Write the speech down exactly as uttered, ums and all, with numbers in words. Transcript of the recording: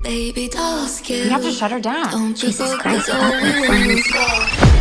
Baby, dolls We have to shut her down. Don't Jesus you Christ, focus what on happened? when you fall.